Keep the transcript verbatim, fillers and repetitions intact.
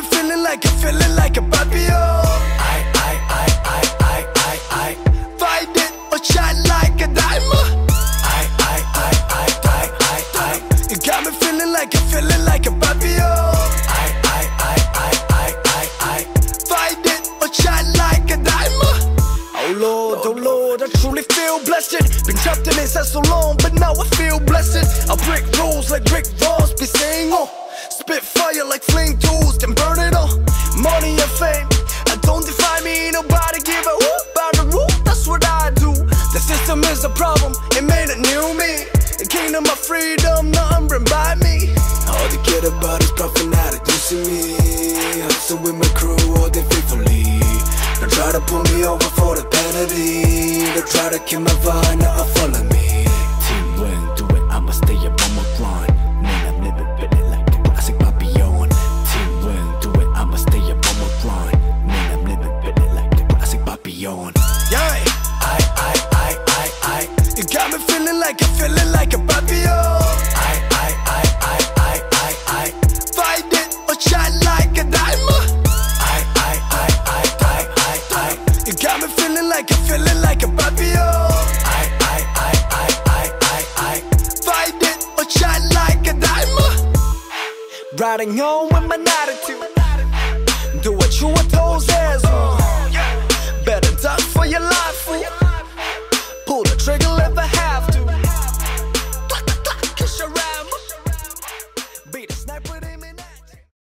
me feeling like I'm feeling like a papillon. I, I, I, I, I, I, I find it or shine like a diamond. I, I, I, I, I, I, I you got me feeling like I'm feeling like a papillon. I, I, I, I, I, I, I find it or shine like a diamond. Oh Lord, oh Lord, I truly feel blessed. Been trapped in this so long, but now I feel blessed. I break rules like Rick Ross be saying, oh. Spit fire like flame tools, then burn it all. Money and fame, I don't define me. Nobody give a whoop about the rule, that's what I do. The system is a problem, it made a new me. The kingdom of freedom, nothing bring by me. All they care about is profit, not reducing me. Hustle with my crew all day faithfully. Don't try to pull me over for the penalty. Don't try to kill my vibe, now follow me. Team win, do it, I'ma stay up on my grind. Man, I'm living feeling like a classic Papillon. Team win, do it, I'ma stay up on my grind. Man, I'm living feeling like a classic Papillon. Yeah, I, I, I, I, I you got me feeling like I'm feeling like a Papillon. I, I, I, I, I, I, I find it or shine like a diamond. I, I, I, I, I, I, I you got me feeling like I'm feeling like a Papillon. I, I, I, I, I, I, I find it or shine like a diamond. Riding home with my attitude. Do what you were told says. Better duck for your life, fool.